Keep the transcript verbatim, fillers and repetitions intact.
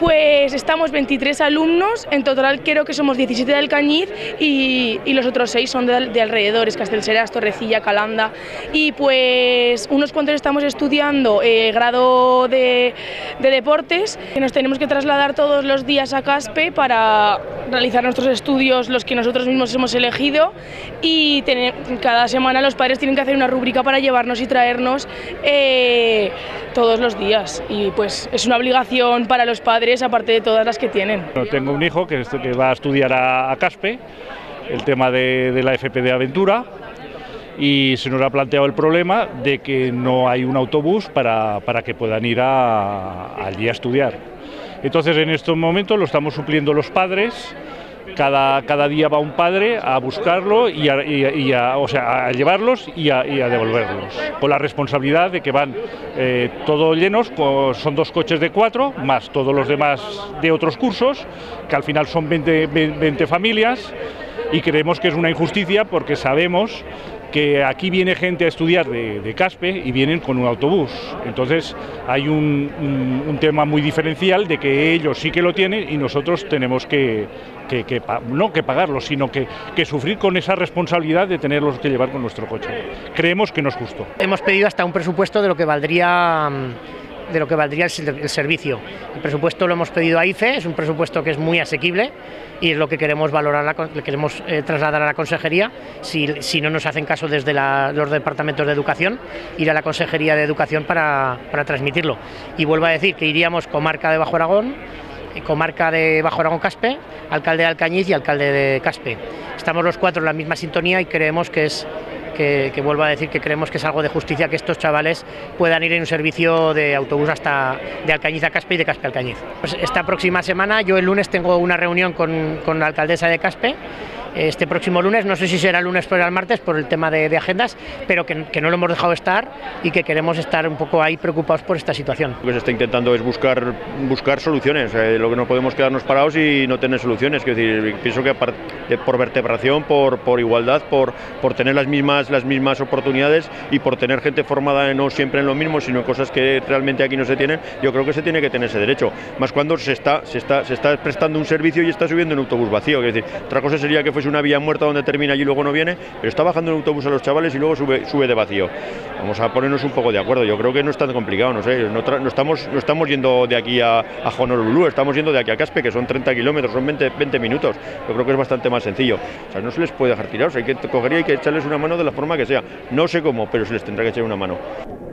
Pues estamos veintitrés alumnos, en total creo que somos diecisiete de Alcañiz y, y los otros seis son de, de alrededores, Castellseras, Torrecilla, Calanda, y pues unos cuantos estamos estudiando eh, grado de, de deportes, que nos tenemos que trasladar todos los días a Caspe para realizar nuestros estudios, los que nosotros mismos hemos elegido, y tener, cada semana los padres tienen que hacer una rúbrica para llevarnos y traernos eh, todos los días, y pues es una obligación para los padres aparte de todas las que tienen. Tengo un hijo que, que va a estudiar a, a Caspe, el tema de, de la F P de Aventura, y se nos ha planteado el problema de que no hay un autobús para, para que puedan ir a, allí a estudiar. Entonces en estos momentos lo estamos supliendo los padres. Cada, cada día va un padre a buscarlo y a, y a, y a, o sea, a llevarlos y a, y a devolverlos, con la responsabilidad de que van eh, todos llenos, son dos coches de cuatro, más todos los demás de otros cursos, que al final son veinte, veinte familias, y creemos que es una injusticia porque sabemos que aquí viene gente a estudiar de, de Caspe y vienen con un autobús. Entonces hay un, un, un tema muy diferencial de que ellos sí que lo tienen y nosotros tenemos que, que, que no que pagarlo, sino que, que sufrir con esa responsabilidad de tenerlos que llevar con nuestro coche. Creemos que no es justo. Hemos pedido hasta un presupuesto de lo que valdría de lo que valdría el, el servicio. El presupuesto lo hemos pedido a I F E, es un presupuesto que es muy asequible y es lo que queremos valorar, la, le queremos eh, trasladar a la consejería. Si, si no nos hacen caso desde la, los departamentos de educación, ir a la consejería de educación para, para transmitirlo. Y vuelvo a decir que iríamos comarca de Bajo Aragón, comarca de Bajo Aragón Caspe, alcalde de Alcañiz y alcalde de Caspe. Estamos los cuatro en la misma sintonía y creemos que es Que, que vuelvo a decir que creemos que es algo de justicia que estos chavales puedan ir en un servicio de autobús hasta de Alcañiz a Caspe y de Caspe a Alcañiz. Pues esta próxima semana, yo el lunes tengo una reunión con, con la alcaldesa de Caspe, este próximo lunes, no sé si será el lunes o el martes por el tema de, de agendas, pero que, que no lo hemos dejado estar y que queremos estar un poco ahí preocupados por esta situación. Lo que se está intentando es buscar, buscar soluciones, eh, lo que no podemos quedarnos parados y no tener soluciones, es decir, pienso que por vertebración, por, por igualdad, por, por tener las mismas, las mismas oportunidades y por tener gente formada no siempre en lo mismo, sino en cosas que realmente aquí no se tienen, yo creo que se tiene que tener ese derecho, más cuando se está, se está, se está prestando un servicio y está subiendo en autobús vacío, es decir, otra cosa sería que fuese una vía muerta donde termina y luego no viene, pero está bajando en autobús a los chavales y luego sube, sube de vacío. Vamos a ponernos un poco de acuerdo, yo creo que no es tan complicado, no sé, no, no, estamos, no estamos yendo de aquí a, a Honolulu, estamos yendo de aquí a Caspe, que son treinta kilómetros, son veinte, veinte minutos, yo creo que es bastante más sencillo. O sea, no se les puede dejar tirados, hay que coger y hay que echarles una mano de la forma que sea, no sé cómo, pero se les tendrá que echar una mano.